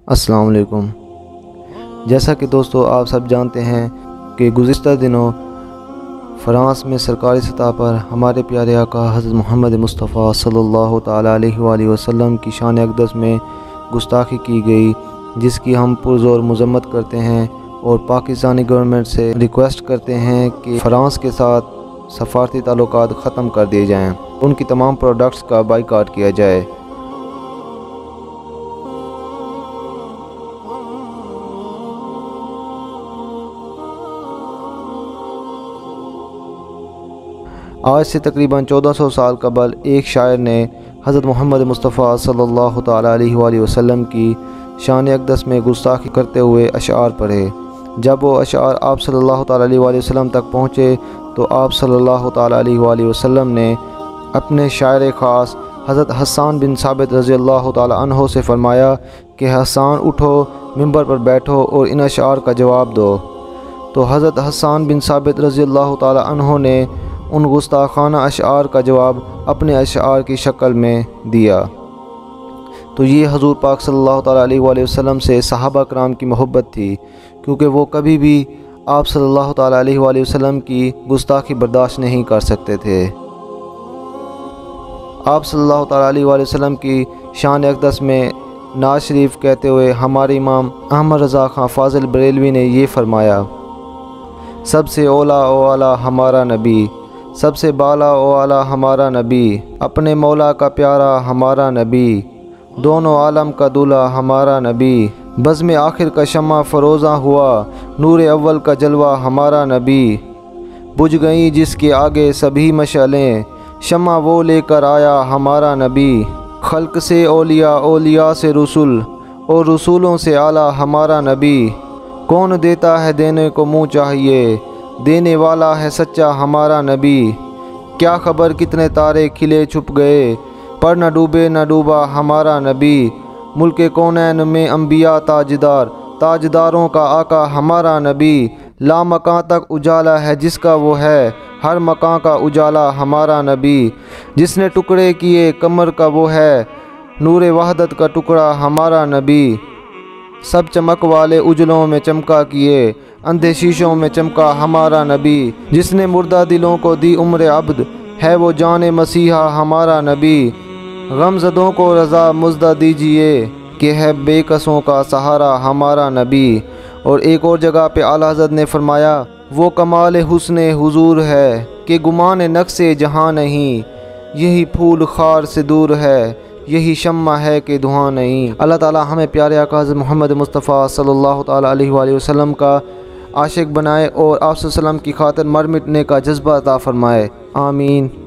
अस्सलाम वालेकुम। जैसा कि दोस्तों आप सब जानते हैं कि गुज़िश्ता दिनों फ़्रांस में सरकारी सतह पर हमारे प्यारे आका हज़रत मोहम्मद मुस्तफ़ा सल्लल्लाहु ताला अलैहि वसल्लम की शान अक़दस में गुस्ताखी की गई, जिसकी हम पुरज़ोर मज़म्मत करते हैं और पाकिस्तानी गवर्नमेंट से रिक्वेस्ट करते हैं कि फ़्रांस के साथ सफ़ारती ताल्लुकात ख़त्म कर दिए जाएँ, उनकी तमाम प्रोडक्ट्स का बाइकाट किया जाए। आज से तकरीबन 1400 साल कबल एक शायर ने हज़रत मोहम्मद मुस्तफ़ा सल्लल्लाहु ताला अलैहि वसल्लम की शान अक़दस में गुस्ताखी करते हुए अशआर पढ़े। जब वो अशआर आप सल्लल्लाहु ताला अलैहि वसल्लम तक पहुँचे तो आप सल्लल्लाहु ताला अलैहि वसल्लम ने अपने शायर ख़ास हज़रत हसन बिन साबित रज़ियल्लाहु ताला अन्हो से फ़रमाया कि हसन उठो, मिंबर पर बैठो और इन अशआर का जवाब दो। तो हज़रत हसन बिन साबित रज़ियल्लाहु ताला अन्हो ने उन गुस्ताखाना अशआर का जवाब अपने अशआर की शक्ल में दिया। तो ये हजूर पाक सल्लल्लाहु ताला अलैहि वसल्लम से सहाबा कराम की मोहब्बत थी, क्योंकि वो कभी भी आप सल्लल्लाहु ताला अलैहि वसल्लम की गुस्ताखी बर्दाश्त नहीं कर सकते थे। आप सल्लल्लाहु ताला अलैहि वसल्लम की शान अक़दस में नाज शरीफ कहते हुए हमारे इमाम अहमद रज़ा खां फ़ाज़िल बरेलवी ने ये फ़रमाया, सबसे ओला ओ आला हमारा नबी, सबसे बाला ओ आला हमारा नबी, अपने मौला का प्यारा हमारा नबी, दोनों आलम का दूल्हा हमारा नबी, बज़्म आखिर का शम्मा फ़रोज़ा हुआ, नूर अव्वल का जलवा हमारा नबी, बुझ गई जिसके आगे सभी मशालें, शम्मा वो लेकर आया हमारा नबी, खल्क से औलिया, औलिया से रसूल और रसूलों से आला हमारा नबी, कौन देता है देने को मुँह चाहिए, देने वाला है सच्चा हमारा नबी, क्या खबर कितने तारे खिले छुप गए, पर न डूबे न डूबा हमारा नबी, मुल्के कौनैन में अंबिया ताजदार, ताजदारों का आका हमारा नबी, ला मकां तक उजाला है जिसका वो है, हर मकां का उजाला हमारा नबी, जिसने टुकड़े किए कमर का वो है, नूर वहदत का टुकड़ा हमारा नबी, सब चमक वाले उजलों में चमका किए, अंधे शीशों में चमका हमारा नबी, जिसने मुर्दा दिलों को दी उम्र अब्द, है वो जाने मसीहा हमारा नबी, गमज़दों को रज़ा मुज़्दा दीजिए कि है बेकसों का सहारा हमारा नबी। और एक और जगह पे आला हज़रत ने फरमाया, वो कमाल हुस्ने हुजूर है कि गुमान नक्शे जहाँ नहीं, यही फूल खार से दूर है, यही शम्मा है कि धुआं नहीं। अल्लाह ताला हमें प्यारे आका हज़रत मोहम्मद मुस्तफ़ा सल्लल्लाहु ताला अलैहि वसल्लम का आशिक बनाए और आप सल्लल्लाहु अलैहि वसल्लम की खातिर मर मिटने का जज्बा अता फ़रमाए। आमीन।